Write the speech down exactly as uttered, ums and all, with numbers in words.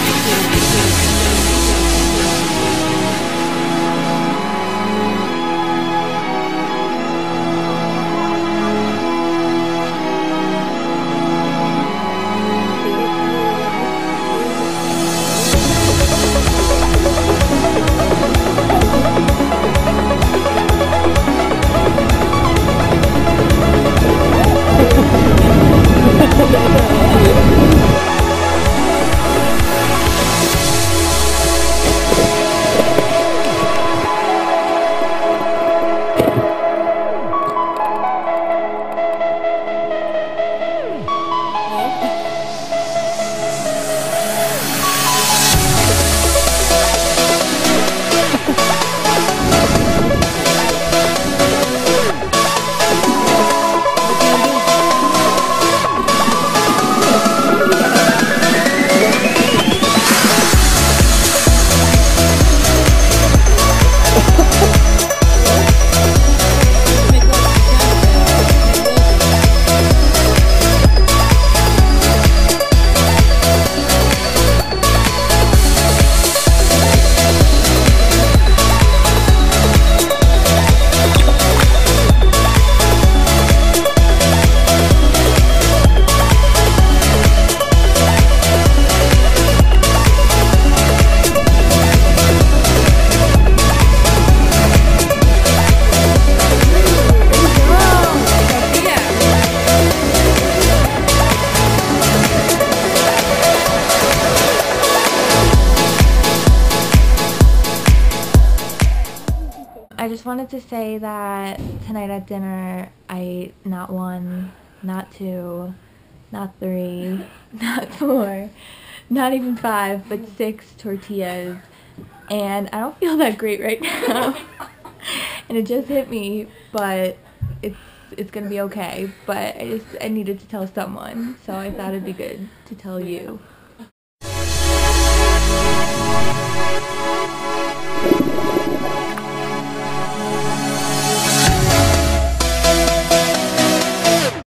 I just wanted to say that tonight at dinner, I ate not one, not two, not three, not four, not even five, but six tortillas, and I don't feel that great right now. And it just hit me, but it's it's gonna be okay. But I just I needed to tell someone, so I thought it'd be good to tell you.